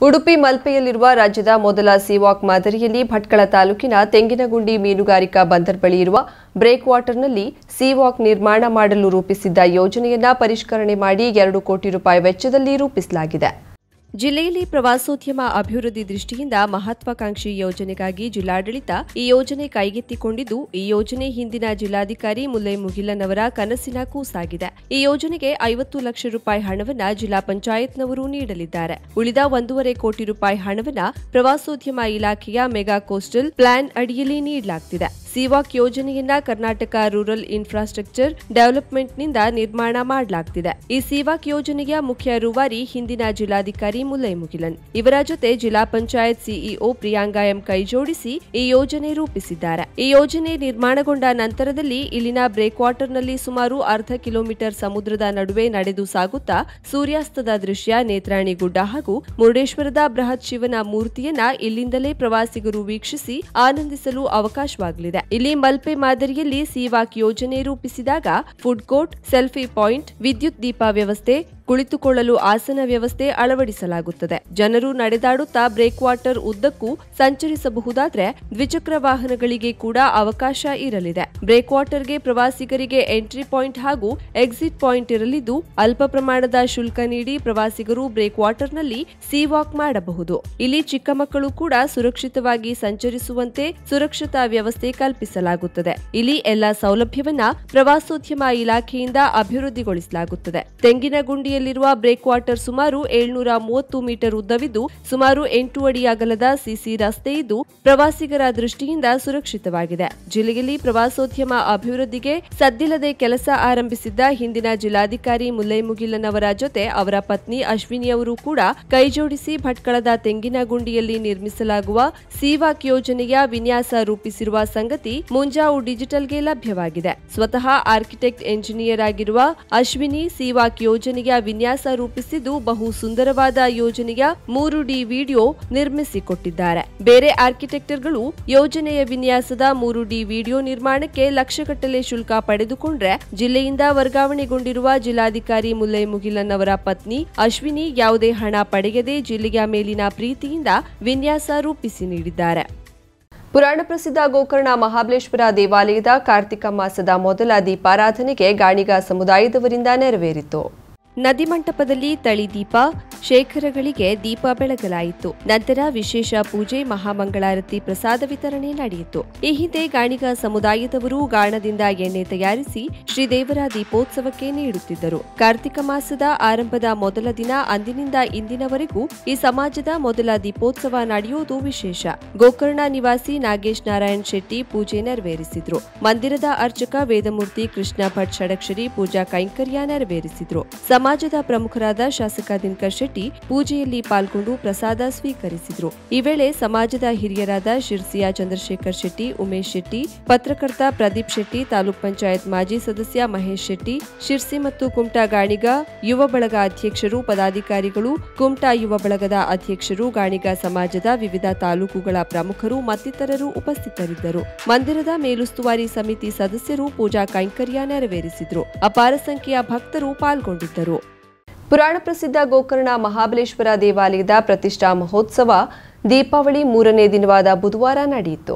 ಉಡುಪಿ ಮಲ್ಪೆಯಲ್ಲಿರುವ ರಾಜ್ಯದ ಮೊದಲ ಸೀವಾಕ್ ಮಾದರಿಯಲ್ಲಿ ಭಟ್ಕಳ ತಾಲೂಕಿನ ತೆಂಗಿನಗುಂಡಿ ಮೀನುಗಾರಿಕಾ ಬಂದರ್ ಬಳಿ ಇರುವ ಬ್ರೇಕ್ ವಾಟರ್ನಲ್ಲಿ ಸೀವಾಕ್ ನಿರ್ಮಾಣ ಮಾಡಲು ರೂಪಿಸಿದ್ದ ಯೋಜನೆಯನ್ನ ಪರಿಷ್ಕರಣೆ ಮಾಡಿ 2 ಕೋಟಿ ರೂಪಾಯಿ ವೆಚ್ಚದಲ್ಲಿ ರೂಪಿಸಲಾಗಿದೆ. ಜಿಲ್ಲೆಯಲ್ಲಿ ಪ್ರವಾಸೋದ್ಯಮ ಅಭಿವೃದ್ಧಿ ದೃಷ್ಟಿಯಿಂದ ಮಹತ್ವಾಕಾಂಕ್ಷಿ ಯೋಜನೆಗಾಗಿ ಜಿಲ್ಲಾಡಳಿತ ಈ ಯೋಜನೆ ಕೈಗೆತ್ತಿಕೊಂಡಿದ್ದು, ಈ ಯೋಜನೆ ಹಿಂದಿನ ಜಿಲ್ಲಾಧಿಕಾರಿ ಮುಲ್ಲೈ ಮುಗಿಲನ್ ಅವರ ಕನಸಿನ ಕೂಸಾಗಿದೆ. ಈ ಯೋಜನೆಗೆ 50 ಲಕ್ಷ ರೂಪಾಯಿ ಹಣವನ್ನ ಜಿಲ್ಲಾ ಪಂಚಾಯತ್ನವರು ನೀಡಲಿದ್ದಾರೆ. ಉಳಿದ 1.5 ಕೋಟಿ ರೂಪಾಯಿ ಹಣವನ್ನ ಪ್ರವಾಸೋದ್ಯಮ ಇಲಾಖೆಯ ಮೆಗಾ ಕೋಸ್ಟಲ್ ಪ್ಲಾನ್ ಅಡಿಯಲ್ಲಿ ನೀಡಲಾಗುತ್ತಿದೆ. ಸೀವಾಕ್ ಯೋಜನೆಯನ್ನ ಕರ್ನಾಟಕ ರೂರಲ್ ಇನ್ಫ್ರಾಸ್ಟ್ರಕ್ಚರ್ ಡೆವಲಪ್ಮೆಂಟ್ನಿಂದ ನಿರ್ಮಾಣ ಮಾಡಲಾಗುತ್ತಿದೆ. ಈ ಸೀವಾಕ್ ಯೋಜನೆಯ ಮುಖ್ಯ ರೂವಾರಿ ಹಿಂದಿನ ಜಿಲ್ಲಾಧಿಕಾರಿ ಮುಲ್ಲೈ ಮುಗಿಲನ್ ಇವರ ಜೊತೆ ಜಿಲ್ಲಾ ಪಂಚಾಯತ್ ಸಿಇಒ ಪ್ರಿಯಾಂಗಾ ಎಂ ಕೈಜೋಡಿಸಿ ಈ ಯೋಜನೆ ರೂಪಿಸಿದ್ದಾರೆ. ಈ ಯೋಜನೆ ನಿರ್ಮಾಣಗೊಂಡ ನಂತರದಲ್ಲಿ ಇಲ್ಲಿನ ಬ್ರೇಕ್ ವಾಟರ್ನಲ್ಲಿ ಸುಮಾರು 1/2 ಕಿಲೋಮೀಟರ್ ಸಮುದ್ರದ ನಡುವೆ ನಡೆದು ಸಾಗುತ್ತಾ ಸೂರ್ಯಾಸ್ತದ ದೃಶ್ಯ, ನೇತ್ರಾಣಿ ಗುಡ್ಡ ಹಾಗೂ ಮುರುಡೇಶ್ವರದ ಬೃಹತ್ ಶಿವನ ಮೂರ್ತಿಯನ್ನ ಇಲ್ಲಿಂದಲೇ ಪ್ರವಾಸಿಗರು ವೀಕ್ಷಿಸಿ ಆನಂದಿಸಲು ಅವಕಾಶವಾಗಲಿದೆ. ಇಲ್ಲಿ ಮಲ್ಪೆ ಮಾದರಿಯಲ್ಲಿ ಸೀವಾಕ್ ಯೋಜನೆ ರೂಪಿಸಿದಾಗ ಫುಡ್ ಕೋರ್ಟ್, ಸೆಲ್ಫಿ ಪಾಯಿಂಟ್, ವಿದ್ಯುತ್ ದೀಪ ವ್ಯವಸ್ಥೆ, ಕುಳಿತುಕೊಳ್ಳಲು ಆಸನ ವ್ಯವಸ್ಥೆ ಅಳವಡಿಸಲಾಗುತ್ತದೆ. ಜನರು ನಡೆದಾಡುತ್ತಾ ಬ್ರೇಕ್ ವಾಟರ್ ಉದ್ದಕ್ಕೂ ಸಂಚರಿಸಬಹುದಾದ್ರೆ ದ್ವಿಚಕ್ರ ವಾಹನಗಳಿಗೆ ಕೂಡ ಅವಕಾಶ ಇರಲಿದೆ. ಬ್ರೇಕ್ ವಾಟರ್ಗೆ ಪ್ರವಾಸಿಗರಿಗೆ ಎಂಟ್ರಿ ಪಾಯಿಂಟ್ ಹಾಗೂ ಎಕ್ಸಿಟ್ ಪಾಯಿಂಟ್ ಇರಲಿದ್ದು, ಅಲ್ಪ ಪ್ರಮಾಣದ ಶುಲ್ಕ ನೀಡಿ ಪ್ರವಾಸಿಗರು ಬ್ರೇಕ್ ವಾಟರ್ನಲ್ಲಿ ಸೀವಾಕ್ ಮಾಡಬಹುದು. ಇಲ್ಲಿ ಚಿಕ್ಕ ಮಕ್ಕಳು ಕೂಡ ಸುರಕ್ಷಿತವಾಗಿ ಸಂಚರಿಸುವಂತೆ ಸುರಕ್ಷತಾ ವ್ಯವಸ್ಥೆ ಕಲ್ಪಿಸಲಾಗುತ್ತದೆ. ಇಲ್ಲಿ ಎಲ್ಲಾ ಸೌಲಭ್ಯವನ್ನ ಪ್ರವಾಸೋದ್ಯಮ ಇಲಾಖೆಯಿಂದ ಅಭಿವೃದ್ಧಿಗೊಳಿಸಲಾಗುತ್ತದೆ. ತೆಂಗಿನಗುಂಡಿಯಲ್ಲಿರುವ ಬ್ರೇಕ್ ವಾಟರ್ ಸುಮಾರು 730 ಮೀಟರ್ ಉದ್ದವಿದ್ದು, ಸುಮಾರು 8 ಅಡಿ ಅಗಲದ ಸಿಸಿ ರಸ್ತೆ ಇದ್ದು, ಪ್ರವಾಸಿಗರ ದೃಷ್ಟಿಯಿಂದ ಸುರಕ್ಷಿತವಾಗಿದೆ. ಜಿಲ್ಲೆಯಲ್ಲಿ ಪ್ರವಾಸೋದ್ಯಮ ಅಭಿವೃದ್ಧಿಗೆ ಸದ್ದಿಲ್ಲದೆ ಕೆಲಸ ಆರಂಭಿಸಿದ್ದ ಹಿಂದಿನ ಜಿಲ್ಲಾಧಿಕಾರಿ ಮುಲ್ಲೈ ಮುಗಿಲನ್ ಅವರ ಜೊತೆ ಅವರ ಪತ್ನಿ ಅಶ್ವಿನಿ ಅವರು ಕೂಡ ಕೈಜೋಡಿಸಿ ಭಟ್ಕಳದ ತೆಂಗಿನಗುಂಡಿಯಲ್ಲಿ ನಿರ್ಮಿಸಲಾಗುವ ಸೀವಾಕ್ ಯೋಜನೆಯ ವಿನ್ಯಾಸ ರೂಪಿಸಿರುವ ಸಂಗತಿ ಮುಂಜಾವು ಡಿಜಿಟಲ್ಗೆ ಲಭ್ಯವಾಗಿದೆ. ಸ್ವತಃ ಆರ್ಕಿಟೆಕ್ಟ್ ಎಂಜಿನಿಯರ್ ಆಗಿರುವ ಅಶ್ವಿನಿ ಸೀವಾಕ್ ಯೋಜನೆಯ ವಿನ್ಯಾಸ ರೂಪಿಸಿದ್ದು, ಬಹು ಸುಂದರವಾದ ಯೋಜನೆಯ 3D ವಿಡಿಯೋ ನಿರ್ಮಿಸಿಕೊಟ್ಟಿದ್ದಾರೆ. ಬೇರೆ ಆರ್ಕಿಟೆಕ್ಟರ್ಗಳು ಯೋಜನೆಯ ವಿನ್ಯಾಸದ 3D ವಿಡಿಯೋ ನಿರ್ಮಾಣಕ್ಕೆ ಲಕ್ಷಗಟ್ಟಲೆ ಶುಲ್ಕ ಪಡೆದುಕೊಂಡ್ರೆ, ಜಿಲ್ಲೆಯಿಂದ ವರ್ಗಾವಣೆಗೊಂಡಿರುವ ಜಿಲ್ಲಾಧಿಕಾರಿ ಮುಲ್ಲೈ ಮುಗಿಲನ್ ಅವರ ಪತ್ನಿ ಅಶ್ವಿನಿ ಯಾವುದೇ ಹಣ ಪಡೆಯದೆ ಜಿಲ್ಲೆಯ ಮೇಲಿನ ಪ್ರೀತಿಯಿಂದ ವಿನ್ಯಾಸ ರೂಪಿಸಿ ನೀಡಿದ್ದಾರೆ. ಪುರಾಣ ಪ್ರಸಿದ್ಧ ಗೋಕರ್ಣ ಮಹಾಬಲೇಶ್ವರ ದೇವಾಲಯದ ಕಾರ್ತಿಕ ಮಾಸದ ಮೊದಲ ದೀಪಾರಾಧನೆಗೆ ಗಾಣಿಗ ಸಮುದಾಯದವರಿಂದ ನೆರವೇರಿತು. ನದಿ ಮಂಟಪದಲ್ಲಿ ತಳಿ ದೀಪ, ಶೇಖರಗಳಿಗೆ ದೀಪ ಬೆಳಗಲಾಯಿತು. ನಂತರ ವಿಶೇಷ ಪೂಜೆ, ಮಹಾಮಂಗಳಾರತಿ, ಪ್ರಸಾದ ವಿತರಣೆ ನಡೆಯಿತು. ಈ ಹಿಂದೆ ಗಾಣಿಗ ಸಮುದಾಯದವರು ಗಾಣದಿಂದ ಎಣ್ಣೆ ತಯಾರಿಸಿ ಶ್ರೀದೇವರ ದೀಪೋತ್ಸವಕ್ಕೆ ನೀಡುತ್ತಿದ್ದರು. ಕಾರ್ತಿಕ ಮಾಸದ ಆರಂಭದ ಮೊದಲ ದಿನ ಅಂದಿನಿಂದ ಇಂದಿನವರೆಗೂ ಈ ಸಮಾಜದ ಮೊದಲ ದೀಪೋತ್ಸವ ನಡೆಯುವುದು ವಿಶೇಷ. ಗೋಕರ್ಣ ನಿವಾಸಿ ನಾಗೇಶ್ ನಾರಾಯಣ್ ಶೆಟ್ಟಿ ಪೂಜೆ ನೆರವೇರಿಸಿದ್ರು. ಮಂದಿರದ ಅರ್ಚಕ ವೇದಮೂರ್ತಿ ಕೃಷ್ಣ ಭಟ್ ಷಡಕ್ಷರಿ ಪೂಜಾ ಕೈಂಕರ್ಯ ನೆರವೇರಿಸಿದ್ರು. ಸಮಾಜದ ಪ್ರಮುಖರಾದ ಶಾಸಕ ದಿನಕರ್ ಶೆಟ್ಟಿ ಪೂಜೆಯಲ್ಲಿ ಪಾಲ್ಗೊಂಡು ಪ್ರಸಾದ ಸ್ವೀಕರಿಸಿದ್ರು. ಈ ವೇಳೆ ಸಮಾಜದ ಹಿರಿಯರಾದ ಶಿರ್ಸಿಯ ಚಂದ್ರಶೇಖರ್ ಶೆಟ್ಟಿ, ಉಮೇಶ್ ಶೆಟ್ಟಿ, ಪತ್ರಕರ್ತ ಪ್ರದೀಪ್ ಶೆಟ್ಟಿ, ತಾಲೂಕ್ ಪಂಚಾಯತ್ ಮಾಜಿ ಸದಸ್ಯ ಮಹೇಶ್ ಶೆಟ್ಟಿ, ಶಿರ್ಸಿ ಮತ್ತು ಕುಮಟಾ ಗಾಣಿಗ ಯುವ ಬಳಗ ಅಧ್ಯಕ್ಷರು, ಪದಾಧಿಕಾರಿಗಳು, ಕುಮಟಾ ಯುವ ಬಳಗದ ಅಧ್ಯಕ್ಷರು, ಗಾಣಿಗ ಸಮಾಜದ ವಿವಿಧ ತಾಲೂಕುಗಳ ಪ್ರಮುಖರು ಮತ್ತಿತರರು ಉಪಸ್ಥಿತರಿದ್ದರು. ಮಂದಿರದ ಮೇಲುಸ್ತುವಾರಿ ಸಮಿತಿ ಸದಸ್ಯರು ಪೂಜಾ ಕೈಂಕರ್ಯ ನೆರವೇರಿಸಿದ್ರು. ಅಪಾರ ಸಂಖ್ಯೆಯ ಭಕ್ತರು ಪಾಲ್ಗೊಂಡಿದ್ದರು. ಪುರಾಣ ಪ್ರಸಿದ್ಧ ಗೋಕರ್ಣ ಮಹಾಬಲೇಶ್ವರ ದೇವಾಲಯದ ಪ್ರತಿಷ್ಠಾ ಮಹೋತ್ಸವ ದೀಪಾವಳಿ 3ನೇ ದಿನವಾದ ಬುಧವಾರ ನಡೆಯಿತು.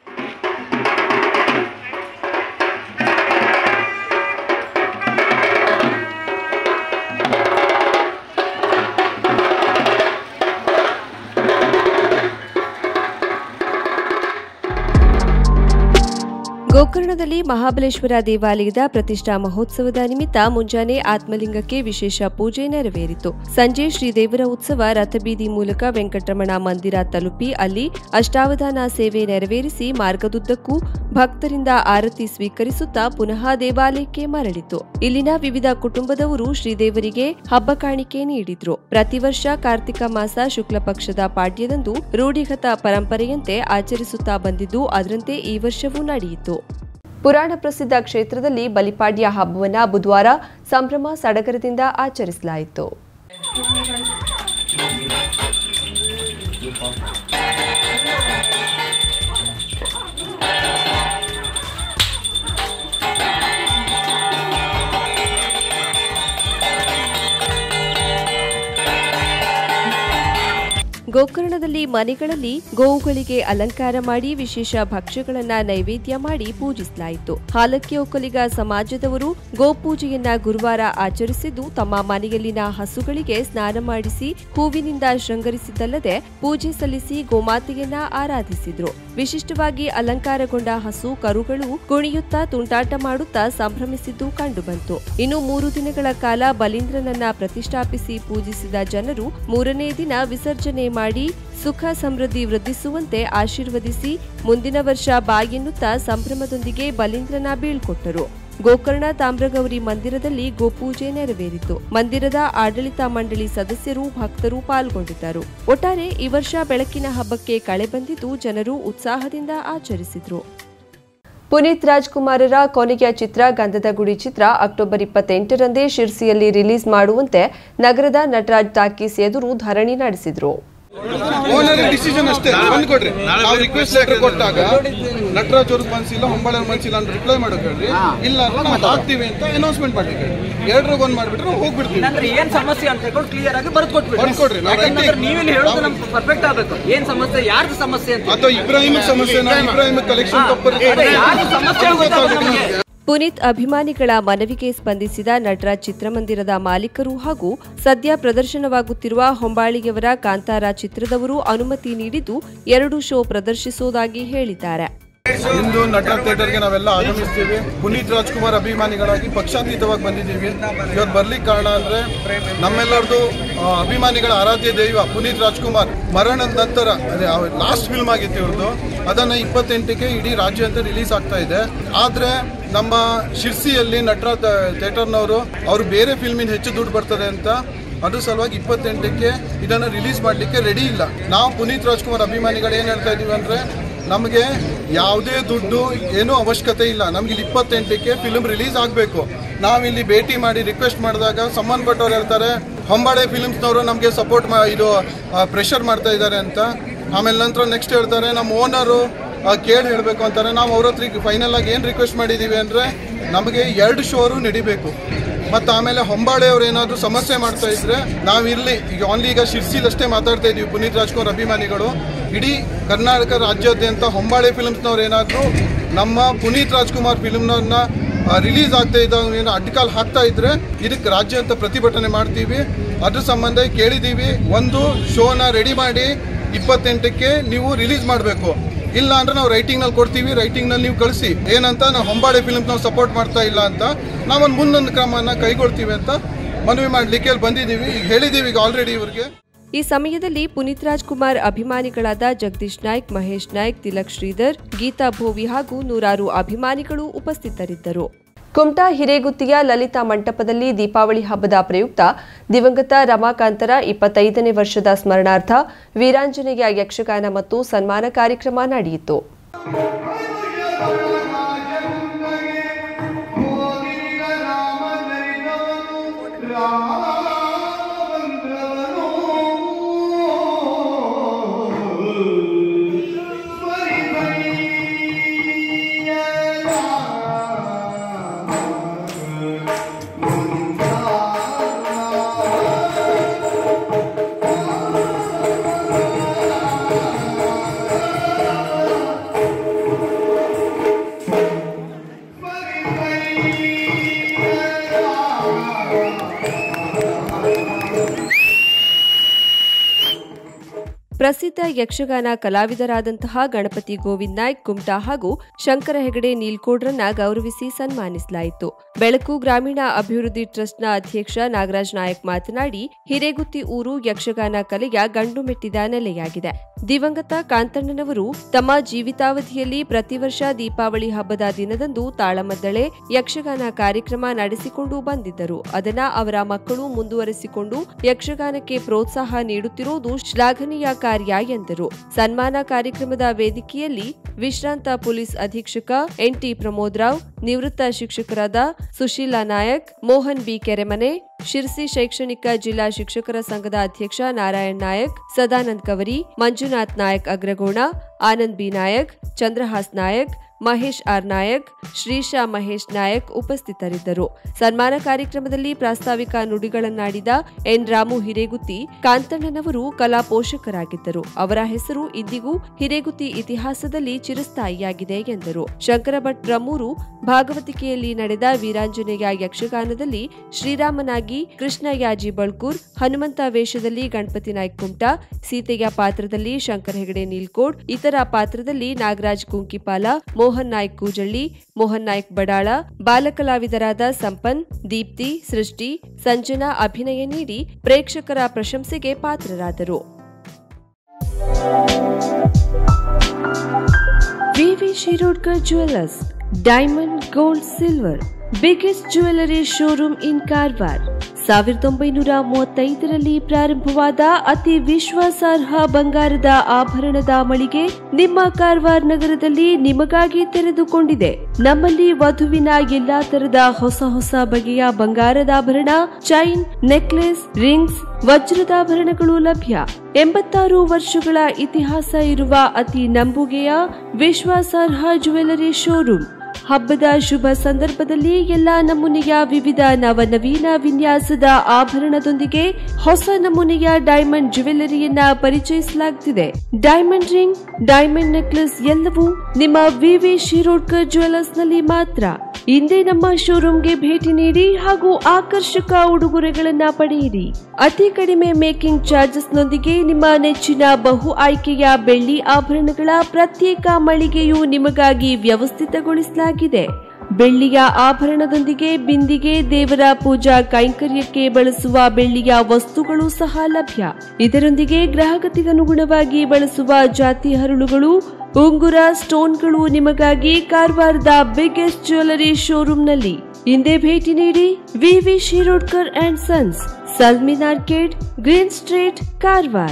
ಗೋಕರ್ಣದಲ್ಲಿ ಮಹಾಬಲೇಶ್ವರ ದೇವಾಲಯದ ಪ್ರತಿಷ್ಠಾ ಮಹೋತ್ಸವದ ನಿಮಿತ್ತ ಮುಂಜಾನೆ ಆತ್ಮಲಿಂಗಕ್ಕೆ ವಿಶೇಷ ಪೂಜೆ ನೆರವೇರಿತು. ಸಂಜೆ ಶ್ರೀದೇವರ ಉತ್ಸವ ರಥಬೀದಿ ಮೂಲಕ ವೆಂಕಟರಮಣ ಮಂದಿರ ತಲುಪಿ ಅಲ್ಲಿ ಅಷ್ಟಾವಧಾನ ಸೇವೆ ನೆರವೇರಿಸಿ ಮಾರ್ಗದುದ್ದಕ್ಕೂ ಭಕ್ತರಿಂದ ಆರತಿ ಸ್ವೀಕರಿಸುತ್ತಾ ಪುನಃ ದೇವಾಲಯಕ್ಕೆ ಮರಳಿತು. ಇಲ್ಲಿನ ವಿವಿಧ ಕುಟುಂಬದವರು ಶ್ರೀದೇವರಿಗೆ ಹಬ್ಬ ಕಾಣಿಕೆ ನೀಡಿದ್ರು. ಪ್ರತಿ ವರ್ಷ ಕಾರ್ತಿಕ ಮಾಸ ಶುಕ್ಲ ಪಕ್ಷದ ಪಾಡ್ಯದಂದು ರೂಢಿಗತ ಪರಂಪರೆಯಂತೆ ಆಚರಿಸುತ್ತಾ ಬಂದಿದ್ದು, ಅದರಂತೆ ಈ ವರ್ಷವೂ ನಡೆಯಿತು. ಪುರಾಣ ಪ್ರಸಿದ್ಧ ಕ್ಷೇತ್ರದಲ್ಲಿ ಬಲಿಪಾಡ್ಯ ಹಬ್ಬವನ್ನು ಬುಧವಾರ ಸಂಭ್ರಮ ಸಡಗರದಿಂದ ಆಚರಿಸಲಾಯಿತು. ಗೋಕರ್ಣದಲ್ಲಿ ಮನೆಗಳಲ್ಲಿ ಗೋವುಗಳಿಗೆ ಅಲಂಕಾರ ಮಾಡಿ ವಿಶೇಷ ಭಕ್ಷ್ಯಗಳನ್ನ ನೈವೇದ್ಯ ಮಾಡಿ ಪೂಜಿಸಲಾಯಿತು. ಹಾಲಕ್ಕಿ ಒಕ್ಕಲಿಗ ಸಮಾಜದವರು ಗೋಪೂಜೆಯನ್ನ ಗುರುವಾರ ಆಚರಿಸಿದ್ದು, ತಮ್ಮ ಮನೆಯಲ್ಲಿನ ಹಸುಗಳಿಗೆ ಸ್ನಾನ ಮಾಡಿಸಿ ಹೂವಿನಿಂದ ಶೃಂಗರಿಸಿದ್ದಲ್ಲದೆ ಪೂಜೆ ಸಲ್ಲಿಸಿ ಗೋಮಾತೆಯನ್ನ ಆರಾಧಿಸಿದ್ರು. ವಿಶಿಷ್ಟವಾಗಿ ಅಲಂಕಾರಗೊಂಡ ಹಸು ಕರುಗಳು ಕುಣಿಯುತ್ತಾ ತುಂಟಾಟ ಮಾಡುತ್ತಾ ಸಂಭ್ರಮಿಸಿದ್ದು ಕಂಡುಬಂತು. ಇನ್ನು 3 ದಿನಗಳ ಕಾಲ ಬಲೀಂದ್ರನನ್ನ ಪ್ರತಿಷ್ಠಾಪಿಸಿ ಪೂಜಿಸಿದ ಜನರು 3ನೇ ದಿನ ವಿಸರ್ಜನೆ ಮಾಡಿ ಸುಖ ಸಮೃದ್ಧಿ ವೃದ್ಧಿಸುವಂತೆ ಆಶೀರ್ವದಿಸಿ ಮುಂದಿನ ವರ್ಷ ಬಾ ಎನ್ನುತ್ತಾ ಸಂಭ್ರಮದೊಂದಿಗೆ ಬಲೀಂದ್ರನ ಬೀಳ್ಕೊಟ್ಟರು. ಗೋಕರ್ಣ ತಾಮ್ರಗೌರಿ ಮಂದಿರದಲ್ಲಿ ಗೋಪೂಜೆ ನೆರವೇರಿತು. ಮಂದಿರದ ಆಡಳಿತ ಮಂಡಳಿ ಸದಸ್ಯರು, ಭಕ್ತರು ಪಾಲ್ಗೊಂಡಿದ್ದರು. ಒಟ್ಟಾರೆ ಈ ವರ್ಷ ಬೆಳಕಿನ ಹಬ್ಬಕ್ಕೆ ಕಳೆ ಬಂದಿದ್ದು ಜನರು ಉತ್ಸಾಹದಿಂದ ಆಚರಿಸಿದ್ರು. ಪುನೀತ್ ರಾಜ್ಕುಮಾರರ ಕೊನೆಯ ಚಿತ್ರ ಗಂಧದ ಗುಡಿ ಚಿತ್ರ ಅಕ್ಟೋಬರ್ 28ರಂದೇ ಶಿರ್ಸಿಯಲ್ಲಿ ರಿಲೀಸ್ ಮಾಡುವಂತೆ ನಗರದ ನಟರಾಜ್ ಟಾಕೀಸ್ ಎದುರು ಧರಣಿ ನಡೆಸಿದ್ರು. ಓನರ್ ಡಿಸಿಷನ್ ಅಷ್ಟೇ ಬಂದ್ಕೊಡ್ರಿ. ನಾವು ರಿಕ್ವೆಸ್ಟ್ ಲೆಟರ್ ಕೊಟ್ಟಾಗ ನಟರಾಜ್ ಅವ್ರಿಗೆ ಮನ್ಸಿಲ್ಲ, ಹೊಂಬಾಳೆ ಮನ್ಸಿಲ್ಲ ಅಂತ ರಿಪ್ಲೈ ಮಾಡೋಕ್ ಹೇಳ್ರಿ. ಇಲ್ಲ ಅಂದ್ರೆ ನಾವು ಹಾಕ್ತೀವಿ ಅಂತ ಅನೌನ್ಸ್ಮೆಂಟ್ ಮಾಡ್ಲಿಕ್ಕೆ ಹೇಳಿ. 2 ಒಂದ್ ಮಾಡ್ಬಿಟ್ರೆ ಹೋಗ್ಬಿಡ್ತೀವಿ. ಏನ್ ಸಮಸ್ಯೆ ಅಂತ ಕ್ಲಿಯರ್ ಆಗಿ ಬರ್ಕೊಡ್ರಿ. ನೀವೇನು ಹೇಳೋದು ನಮ್ಗೆ ಪರ್ಫೆಕ್ಟ್ ಆಗ್ಬೇಕು. ಏನ್ ಸಮಸ್ಯೆ, ಯಾರ್ದು ಸಮಸ್ಯೆ ಅಂತ, ಅಥವಾ ಇಬ್ರಾಹಿಂ ಸಮಸ್ಯೆನಾ, ಇಬ್ರಾಹಿಂ ಕಲೆಕ್ಷನ್ ತಪ್ಪು. ಪುನೀತ್ ಅಭಿಮಾನಿಗಳ ಮನವಿಗೆ ಸ್ಪಂದಿಸಿದ ನಟರಾಜ್ ಚಿತ್ರಮಂದಿರದ ಮಾಲೀಕರು ಹಾಗೂ ಸದ್ಯ ಪ್ರದರ್ಶನವಾಗುತ್ತಿರುವ ಹೊಂಬಾಳಿಯವರ ಕಾಂತಾರ ಚಿತ್ರದವರು ಅನುಮತಿ ನೀಡಿದ್ದು 2 ಶೋ ಪ್ರದರ್ಶಿಸುವುದಾಗಿ ಹೇಳಿದ್ದಾರೆ. ಇಂದು ನಟರಾಜ್ ಥಿಯೇಟರ್ಗೆ ನಾವೆಲ್ಲ ಆಗಮಿಸ್ತೀವಿ. ಪುನೀತ್ ರಾಜ್ಕುಮಾರ್ ಅಭಿಮಾನಿಗಳಾಗಿ ಪಕ್ಷಾತೀತವಾಗಿ ಬಂದಿದ್ದೀವಿ. ಇವತ್ತು ಬರ್ಲಿಕ್ಕೆ ಕಾರಣ ಅಂದ್ರೆ ನಮ್ಮೆಲ್ಲರದು ಅಭಿಮಾನಿಗಳ ಆರಾಧ್ಯ ದೈವ ಪುನೀತ್ ರಾಜ್ಕುಮಾರ್ ಮರಣದ ನಂತರ ಲಾಸ್ಟ್ ಫಿಲ್ಮ್ ಆಗಿತ್ತು ಇವ್ರದ್ದು. ಅದನ್ನ 28ಕ್ಕೆ ಇಡೀ ರಾಜ್ಯ ಅಂತ ರಿಲೀಸ್ ಆಗ್ತಾ ಇದೆ. ಆದ್ರೆ ನಮ್ಮ ಶಿರ್ಸಿಯಲ್ಲಿ ನಟರಾಜ್ ಥಿಯೇಟರ್ನವರು ಅವರು ಬೇರೆ ಫಿಲ್ಮಿನ ಹೆಚ್ಚು ದುಡ್ಡು ಬರ್ತದೆ ಅಂತ ಅದ್ರ ಸಲುವಾಗಿ 28ಕ್ಕೆ ಇದನ್ನು ರಿಲೀಸ್ ಮಾಡಲಿಕ್ಕೆ ರೆಡಿ ಇಲ್ಲ. ನಾವು ಪುನೀತ್ ರಾಜ್ಕುಮಾರ್ ಅಭಿಮಾನಿಗಳು ಏನು ಹೇಳ್ತಾ ಇದೀವಿ ಅಂದರೆ, ನಮಗೆ ಯಾವುದೇ ದುಡ್ಡು ಏನೂ ಅವಶ್ಯಕತೆ ಇಲ್ಲ. ನಮ್ಗೆ ಇಲ್ಲಿ 28ಕ್ಕೆ ಫಿಲ್ಮ್ ರಿಲೀಸ್ ಆಗಬೇಕು. ನಾವಿಲ್ಲಿ ಭೇಟಿ ಮಾಡಿ ರಿಕ್ವೆಸ್ಟ್ ಮಾಡಿದಾಗ ಸಂಬಂಧಪಟ್ಟವ್ರು ಹೇಳ್ತಾರೆ ಹೊಂಬಾಳೆ ಫಿಲ್ಮ್ಸ್ನವರು ನಮಗೆ ಸಪೋರ್ಟ್ ಇದು ಪ್ರೆಷರ್ ಮಾಡ್ತಾ ಇದ್ದಾರೆ ಅಂತ. ಆಮೇಲೆ ನಂತರ ನೆಕ್ಸ್ಟ್ ಹೇಳ್ತಾರೆ ನಮ್ಮ ಓನರು ಕೇಳಿ ಹೇಳಬೇಕು ಅಂತಾರೆ. ನಾವು ಅವ್ರ ಹತ್ರ ಫೈನಲ್ ಆಗಿ ಏನು ರಿಕ್ವೆಸ್ಟ್ ಮಾಡಿದ್ದೀವಿ ಅಂದರೆ, ನಮಗೆ 2 ಶೋರು ನಡಿಬೇಕು. ಮತ್ತು ಆಮೇಲೆ ಹೊಂಬಾಳೆಯವ್ರು ಏನಾದರೂ ಸಮಸ್ಯೆ ಮಾಡ್ತಾ ಇದ್ರೆ ನಾವಿರಲಿ, ಈಗ ಶಿರ್ಸಿಲಷ್ಟೇ ಮಾತಾಡ್ತಾ ಇದ್ದೀವಿ ಪುನೀತ್ ರಾಜ್ಕುಮಾರ್ ಅಭಿಮಾನಿಗಳು. ಇಡೀ ಕರ್ನಾಟಕ ರಾಜ್ಯಾದ್ಯಂತ ಹೊಂಬಾಳೆ ಫಿಲ್ಮ್ಸ್ನವ್ರು ಏನಾದರೂ ನಮ್ಮ ಪುನೀತ್ ರಾಜ್ಕುಮಾರ್ ಫಿಲ್ಮ್ನವ್ರನ್ನ ರಿಲೀಸ್ ಆಗ್ತಾ ಇದ್ದಾಗ ಏನೋ ಅಡ್ಡಕಾಲು ಹಾಕ್ತಾ ಇದ್ರೆ ಇದಕ್ಕೆ ರಾಜ್ಯಾದ್ಯಂತ ಪ್ರತಿಭಟನೆ ಮಾಡ್ತೀವಿ. ಅದ್ರ ಸಂಬಂಧ ಕೇಳಿದ್ದೀವಿ, ಒಂದು ಶೋನ ರೆಡಿ ಮಾಡಿ 28ಕ್ಕೆ ನೀವು ರಿಲೀಸ್ ಮಾಡಬೇಕು. ಇಲ್ಲ ಅಂದ್ರೆ ನಾವು ರೈಟಿಂಗ್ನಲ್ಲಿ ಕೊಡ್ತೀವಿ, ರೈಟಿಂಗ್ನಲ್ಲಿ ನೀವು ಕಳಿಸಿ ಏನಂತ, ನಾವು ಹೊಂಬಾಳೆ ಫಿಲ್ಮ್ಸ್ ನಾವು ಸಪೋರ್ಟ್ ಮಾಡ್ತಾ ಇಲ್ಲ ಅಂತ ನಾವೊಂದು ಮುಂದೊಂದು ಕ್ರಮನ ಕೈಗೊಳ್ತೀವಿ ಅಂತ ಮನವಿ ಮಾಡಲಿಕ್ಕೆ ಬಂದಿದ್ದೀವಿ. ಈಗ ಹೇಳಿದ್ದೀವಿ ಈಗ ಆಲ್ರೆಡಿ ಇವ್ರಿಗೆ. ಈ ಸಮಯದಲ್ಲಿ ಪುನೀತ್ ರಾಜ್ಕುಮಾರ್ ಅಭಿಮಾನಿಗಳಾದ ಜಗದೀಶ್ ನಾಯ್ಕ್, ಮಹೇಶ್ ನಾಯ್ಕ್, ತಿಲಕ್ ಶ್ರೀಧರ್, ಗೀತಾ ಭೋವಿ ಹಾಗೂ ನೂರಾರು ಅಭಿಮಾನಿಗಳು ಉಪಸ್ಥಿತರಿದ್ದರು. ಕುಮಟಾ ಹಿರೇಗುತ್ತಿಯ ಲಲಿತಾ ಮಂಟಪದಲ್ಲಿ ದೀಪಾವಳಿ ಹಬ್ಬದ ಪ್ರಯುಕ್ತ ದಿವಂಗತ ರಮಾಕಾಂತರ 25ನೇ ವರ್ಷದ ಸ್ಮರಣಾರ್ಥ ವೀರಾಂಜನೇಯ ಯಕ್ಷಗಾನ ಮತ್ತು ಸನ್ಮಾನ ಕಾರ್ಯಕ್ರಮ ನಡೆಯಿತು. ಪ್ರಸಿದ್ಧ ಯಕ್ಷಗಾನ ಕಲಾವಿದರಾದಂತಹ ಗಣಪತಿ ಗೋವಿಂದ್ ನಾಯ್ಕ್ ಕುಮಟಾ ಹಾಗೂ ಶಂಕರ ಹೆಗಡೆ ನೀಲ್ಕೋಡ್ರನ್ನ ಗೌರವಿಸಿ ಸನ್ಮಾನಿಸಲಾಯಿತು. ಬೆಳಕು ಗ್ರಾಮೀಣ ಅಭಿವೃದ್ಧಿ ಟ್ರಸ್ಟ್ನ ಅಧ್ಯಕ್ಷ ನಾಗರಾಜ್ ನಾಯಕ್ ಮಾತನಾಡಿ, ಹಿರೇಗುತ್ತಿ ಊರು ಯಕ್ಷಗಾನ ಕಲೆಯ ಗಂಡು ಮೆಟ್ಟಿದ ನೆಲೆಯಾಗಿದೆ. ದಿವಂಗತ ಕಾಂತಣ್ಣನವರು ತಮ್ಮ ಜೀವಿತಾವಧಿಯಲ್ಲಿ ಪ್ರತಿ ವರ್ಷ ದೀಪಾವಳಿ ಹಬ್ಬದ ದಿನದಂದು ತಾಳಮದ್ದಳೆ ಯಕ್ಷಗಾನ ಕಾರ್ಯಕ್ರಮ ನಡೆಸಿಕೊಂಡು ಬಂದಿದ್ದರು. ಅದನ್ನ ಅವರ ಮಕ್ಕಳು ಮುಂದುವರೆಸಿಕೊಂಡು ಯಕ್ಷಗಾನಕ್ಕೆ ಪ್ರೋತ್ಸಾಹ ನೀಡುತ್ತಿರುವುದು ಶ್ಲಾಘನೀಯ ಕಾರ್ಯ ಎಂದರು. ಸನ್ಮಾನ ಕಾರ್ಯಕ್ರಮದ ವೇದಿಕೆಯಲ್ಲಿ ವಿಶ್ರಾಂತ ಪೊಲೀಸ್ ಅಧೀಕ್ಷಕ ಎನ್ಟಿ ಪ್ರಮೋದ್ ರಾವ್, ನಿವೃತ್ತ ಶಿಕ್ಷಕರಾದ ಸುಶೀಲಾ ನಾಯಕ್, ಮೋಹನ್ ಬಿ ಕೆರೆಮನೆ, ಶಿರ್ಸಿ ಶೈಕ್ಷಣಿಕ ಜಿಲ್ಲಾ ಶಿಕ್ಷಕರ ಸಂಘದ ಅಧ್ಯಕ್ಷ ನಾರಾಯಣ್ ನಾಯಕ್, ಸದಾನಂದ್ ಕವರಿ, ಮಂಜುನಾಥ್ ನಾಯಕ್ ಅಗ್ರಗೋಣ, ಆನಂದ್ ಬಿ ನಾಯಕ್, ಚಂದ್ರಹಾಸ್ ನಾಯಕ್, ಮಹೇಶ್ ಆರ್ ನಾಯಕ್, ಶ್ರೀಶಾ ಮಹೇಶ್ ನಾಯಕ್ ಉಪಸ್ಥಿತರಿದ್ದರು. ಸನ್ಮಾನ ಕಾರ್ಯಕ್ರಮದಲ್ಲಿ ಪ್ರಾಸ್ತಾವಿಕ ನುಡಿಗಳನ್ನಾಡಿದ ಎನ್ ರಾಮು ಹಿರೇಗುತ್ತಿ, ಕಾಂತಣ್ಣನವರು ಕಲಾ ಪೋಷಕರಾಗಿದ್ದರು. ಅವರ ಹೆಸರು ಇಂದಿಗೂ ಹಿರೇಗುತ್ತಿ ಇತಿಹಾಸದಲ್ಲಿ ಚಿರಸ್ಥಾಯಿಯಾಗಿದೆ ಎಂದರು. ಶಂಕರ ಭಟ್ ಬ್ರಹ್ಮೂರು ಭಾಗವತಿಕೆಯಲ್ಲಿ ನಡೆದ ವೀರಾಂಜನೇಯ ಯಕ್ಷಗಾನದಲ್ಲಿ ಶ್ರೀರಾಮನಾಗಿ, ಕೃಷ್ಣ ಯಾಜಿ ಬಳ್ಕೂರ್ ಹನುಮಂತ ವೇಷದಲ್ಲಿ ಗಣಪತಿ ನಾಯ್ಕ ಕುಮಟಾ, ಸೀತೆಯ ಪಾತ್ರದಲ್ಲಿ ಶಂಕರ ಹೆಗಡೆ ನೀಲ್ಕೋಡ್, ಇತರ ಪಾತ್ರದಲ್ಲಿ ನಾಗರಾಜ್ ಕುಂಕಿಪಾಲ, ಮೋಹನ್ ನಾಯ್ಕ್ ಕೂಜಳ್ಳಿ, ಮೋಹನ್ ನಾಯ್ಕ್ ಬಡಾಳ, ಬಾಲಕಲಾವಿದರಾದ ಸಂಪನ್, ದೀಪ್ತಿ, ಸೃಷ್ಟಿ, ಸಂಜನಾ ಅಭಿನಯ ನೀಡಿ ಪ್ರೇಕ್ಷಕರ ಪ್ರಶಂಸೆಗೆ ಪಾತ್ರರಾದರು. ವಿವಿ Shirodkar jewellers, diamond, gold, silver, biggest jewellery showroom in Karwar. 1935ರಲ್ಲಿ ಪ್ರಾರಂಭವಾದ ಅತಿ ವಿಶ್ವಾಸಾರ್ಹ ಬಂಗಾರದ ಆಭರಣದ ಮಳಿಗೆ ನಿಮ್ಮ ಕಾರವಾರ ನಗರದಲ್ಲಿ ನಿಮಗಾಗಿ ತೆರೆದುಕೊಂಡಿದೆ. ನಮ್ಮಲ್ಲಿ ವಧುವಿನ ಎಲ್ಲಾ ತರದ ಹೊಸ ಬಗೆಯ ಬಂಗಾರದ ಆಭರಣ, ಚೈನ್, ನೆಕ್ಲೆಸ್, ರಿಂಗ್ಸ್, ವಜ್ರದಾಭರಣಗಳು ಲಭ್ಯ. 86 ವರ್ಷಗಳ ಇತಿಹಾಸ ಇರುವ ಅತಿ ನಂಬುಗೆಯ ವಿಶ್ವಾಸಾರ್ಹ ಜ್ಯುವೆಲ್ಲರಿ ಶೋರೂಮ್. ಹಬ್ಬದ ಶುಭ ಸಂದರ್ಭದಲ್ಲಿ ಎಲ್ಲಾ ನಮೂನೆಯ ವಿವಿಧ ನವನವೀನ ವಿನ್ಯಾಸದ ಆಭರಣದೊಂದಿಗೆ ಹೊಸ ನಮೂನೆಯ ಡೈಮಂಡ್ ಜ್ಯುವೆಲ್ಲರಿಯನ್ನ ಪರಿಚಯಿಸಲಾಗುತ್ತಿದೆ. ಡೈಮಂಡ್ ರಿಂಗ್, ಡೈಮಂಡ್ ನೆಕ್ಲೆಸ್ ಎಲ್ಲವೂ ನಿಮ್ಮ ವಿವಿ ಶಿರೋಡ್ಕರ್ ಜ್ಯುವೆಲ್ಲರ್ಸ್ ನಲ್ಲಿ ಮಾತ್ರ. ಇಂದೇ ನಮ್ಮ ಶೋರೂಮ್ಗೆ ಭೇಟಿ ನೀಡಿ ಹಾಗೂ ಆಕರ್ಷಕ ಉಡುಗೊರೆಗಳನ್ನ ಪಡೆಯಿರಿ. ಅತಿ ಕಡಿಮೆ ಮೇಕಿಂಗ್ ಚಾರ್ಜಸ್ನೊಂದಿಗೆ ನಿಮ್ಮ ನೆಚ್ಚಿನ ಬಹು ಆಯ್ಕೆಯ ಬೆಳ್ಳಿ ಆಭರಣಗಳ ಪ್ರತ್ಯೇಕ ಮಳಿಗೆಯು ನಿಮಗಾಗಿ ವ್ಯವಸ್ಥಿತಗೊಳಿಸಲಾಗಿದೆ. ಬೆಳ್ಳಿಯ ಆಭರಣದೊಂದಿಗೆ ಬಿಂದಿಗೆ, ದೇವರ ಪೂಜಾ ಕೈಂಕರ್ಯಕ್ಕೆ ಬಳಸುವ ಬೆಳ್ಳಿಯ ವಸ್ತುಗಳು ಸಹ ಲಭ್ಯ. ಇದರೊಂದಿಗೆ ಗ್ರಾಹಕತೆಗನುಗುಣವಾಗಿ ಬಳಸುವ ಜಾತಿ ಹರಳುಗಳು, ಉಂಗುರ, ಸ್ಟೋನ್ಗಳು ನಿಮಗಾಗಿ ಕಾರವಾರದ ಬಿಗ್ಗೆಸ್ಟ್ ಜ್ಯುವೆಲ್ಲರಿ ಶೋರೂಮ್ನಲ್ಲಿ. ಹಿಂದೆ ಭೇಟಿ ನೀಡಿ. VV Shirodkar and sons, Salmin arcade, green street, Karwar.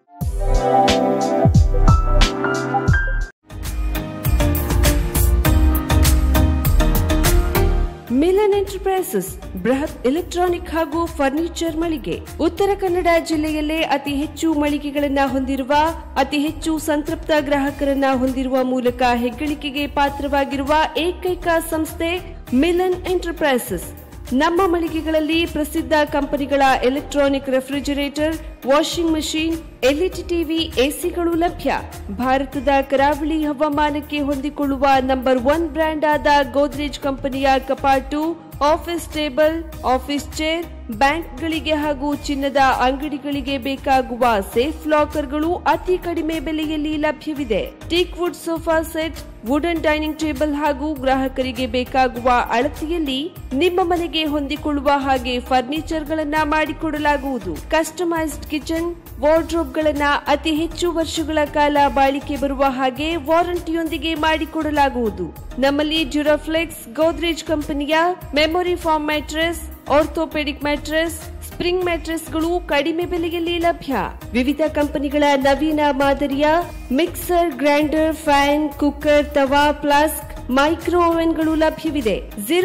Milan enterprises, ಬೃಹತ್ ಎಲೆಕ್ಟ್ರಾನಿಕ್ ಹಾಗೂ ಫರ್ನಿಚರ್ ಮಳಿಗೆ. ಉತ್ತರ ಕನ್ನಡ ಜಿಲ್ಲೆಯಲ್ಲೇ ಅತಿ ಹೆಚ್ಚು ಮಳಿಗೆಗಳನ್ನ ಹೊಂದಿರುವ, ಅತಿ ಹೆಚ್ಚು ಸಂತೃಪ್ತ ಗ್ರಾಹಕರನ್ನ ಹೊಂದಿರುವ ಮೂಲಕ ಹೆಗ್ಗಳಿಕೆಗೆ ಪಾತ್ರವಾಗಿರುವ ಏಕೈಕ ಸಂಸ್ಥೆ ಮಿಲನ್ ಎಂಟರ್ಪ್ರೈಸಸ್. ನಮ್ಮ ಮಳಿಗೆಗಳಲ್ಲಿ ಪ್ರಸಿದ್ಧ ಕಂಪನಿಗಳ electronic refrigerator, washing machine, LED TV, ಎಸಿಗಳು ಲಭ್ಯ. ಭಾರತದ ಕರಾವಳಿ ಹವಾಮಾನಕ್ಕೆ ಹೊಂದಿಕೊಳ್ಳುವ ನಂಬರ್ 1 ಬ್ರ್ಯಾಂಡ್ ಆದ ಗೋದ್ರೇಜ್ ಕಂಪನಿಯ ಕಪಾಟು, ಆಫೀಸ್ ಟೇಬಲ್, ಆಫೀಸ್ ಚೇರ್, ಬ್ಯಾಂಕ್ಗಳಿಗೆ ಹಾಗೂ ಚಿನ್ನದ ಅಂಗಡಿಗಳಿಗೆ ಬೇಕಾಗುವ ಸೇಫ್ ಲಾಕರ್ಗಳು ಅತಿ ಕಡಿಮೆ ಬೆಲೆಯಲ್ಲಿ ಲಭ್ಯವಿದೆ. Teak wood sofa set, wooden dining table ಹಾಗೂ ಗ್ರಾಹಕರಿಗೆ ಬೇಕಾಗುವ ಅಳತೆಯಲ್ಲಿ ನಿಮ್ಮ ಮನೆಗೆ ಹೊಂದಿಕೊಳ್ಳುವ ಹಾಗೆ ಫರ್ನಿಚರ್ ಗಳನ್ನ ಮಾಡಿಕೊಡಲಾಗುವುದು. ಕಸ್ಟಮೈಸ್ಡ್ ಕಿಚನ್, ವಾರ್ಡ್ರೋಬ್ ಗಳನ್ನ ಅತಿ ಹೆಚ್ಚು ವರ್ಷಗಳ ಕಾಲ ಬಾಳಿಕೆ ಬರುವ ಹಾಗೆ ವಾರಂಟಿಯೊಂದಿಗೆ ಮಾಡಿಕೊಡಲಾಗುವುದು. ನಮ್ಮಲ್ಲಿ ಡ್ಯೂರಾಫ್ಲೆಕ್ಸ್, ಗೋದ್ರೇಜ್ ಕಂಪನಿಯ memory foam mattress, orthopedic mattress, spring ಮ್ಯಾಟ್ರೆಸ್ಗಳು ಕಡಿಮೆ ಬೆಲೆಯಲ್ಲಿ ಲಭ್ಯ. ವಿವಿಧ ಕಂಪನಿಗಳ ನವೀನ ಮಾದರಿಯ ಮಿಕ್ಸರ್, ಗ್ರೈಂಡರ್, ಫ್ಯಾನ್, ಕುಕ್ಕರ್, ತವಾ, ಫ್ಲಾಸ್ಕ್, ಮೈಕ್ರೋ ಓವೆನ್ಗಳು ಲಭ್ಯವಿದೆ.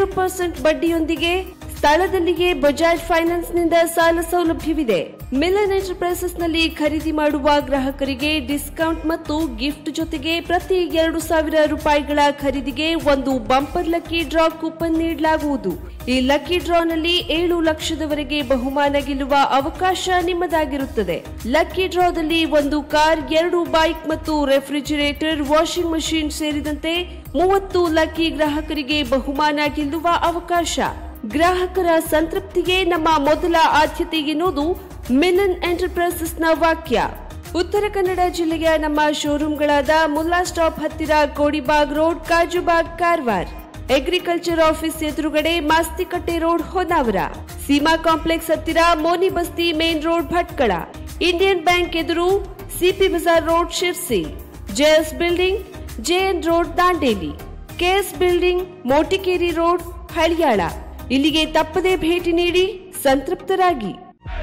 0% ಬಡ್ಡಿಯೊಂದಿಗೆ ಸ್ಥಳದಲ್ಲಿಯೇ ಬಜಾಜ್ ಫೈನಾನ್ಸ್ ನಿಂದ ಸಾಲ ಸೌಲಭ್ಯವಿದೆ. ಮಿಲನ್ ಎಂಟರ್ಪ್ರೈಸಸ್ ನಲ್ಲಿ ಖರೀದಿ ಮಾಡುವ ಗ್ರಾಹಕರಿಗೆ ಡಿಸ್ಕೌಂಟ್ ಮತ್ತು ಗಿಫ್ಟ್ ಜೊತೆಗೆ ಪ್ರತಿ 2,000 ರೂಪಾಯಿಗಳ ಖರೀದಿಗೆ ಒಂದು ಬಂಪರ್ ಲಕ್ಕಿ ಡ್ರಾ ಕೂಪನ್ ನೀಡಲಾಗುವುದು. ಈ ಲಕ್ಕಿ ಡ್ರಾನಲ್ಲಿ 7 ಲಕ್ಷದವರೆಗೆ ಬಹುಮಾನ ಗೆಲ್ಲುವ ಅವಕಾಶ ನಿಮ್ಮದಾಗಿರುತ್ತದೆ. ಲಕ್ಕಿ ಡ್ರಾದಲ್ಲಿ 1 ಕಾರ್, 2 ಬೈಕ್ ಮತ್ತು ರೆಫ್ರಿಜರೇಟರ್, ವಾಷಿಂಗ್ ಮಷೀನ್ ಸೇರಿದಂತೆ 30 ಲಕ್ಕಿ ಗ್ರಾಹಕರಿಗೆ ಬಹುಮಾನ ಗೆಲ್ಲುವ ಅವಕಾಶ. ಗ್ರಾಹಕರ ಸಂತೃಪ್ತಿಗೆ ನಮ್ಮ ಮೊದಲ ಆದ್ಯತೆ ಎನ್ನುವುದು ಮಿಲನ್ ಎಂಟರ್ಪ್ರೈಸಸ್ ನ ವಾಕ್ಯ. ಉತ್ತರ ಕನ್ನಡ ಜಿಲ್ಲೆಯ ನಮ್ಮ ಶೋರೂಮ್ಗಳಾದ ಮುಲ್ಲಾ ಸ್ಟಾಪ್ ಹತ್ತಿರ Kodibag road, Kajubag, Karwar. Agriculture office ಎದುರುಗಡೆ ಮಾಸ್ತಿಕಟ್ಟೆ ರೋಡ್, ಹೊನ್ನಾವರ. ಸೀಮಾ ಕಾಂಪ್ಲೆಕ್ಸ್ ಹತ್ತಿರ Moni Basti main road, Bhatkal. Indian bank ಎದುರು CP Bazar road, Sirsi. JS building, JN road, Dandeli. KS building, Motikeri road, Haliyal. ಇಲ್ಲಿಗೆ ತಪ್ಪದೇ ಭೇಟಿ ನೀಡಿ ಸಂತೃಪ್ತರಾಗಿ.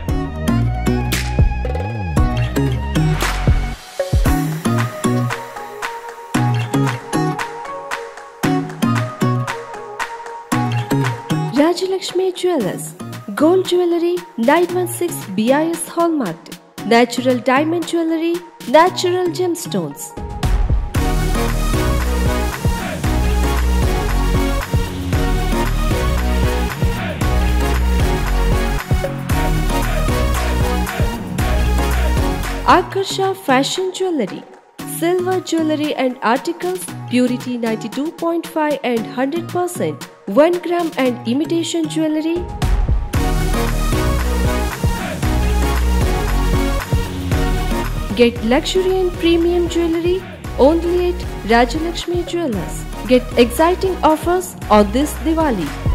Rajalakshmi Jewellers, Gold Jewelry, 916 BIS Hallmark, Natural Diamond Jewelry, Natural Gemstones. Akarsha Fashion Jewelry, silver jewelry and articles, purity 92.5 and 100%, 1 gram and imitation jewelry. Get luxury and premium jewelry only at Rajalakshmi Jewellers. Get exciting offers on this Diwali.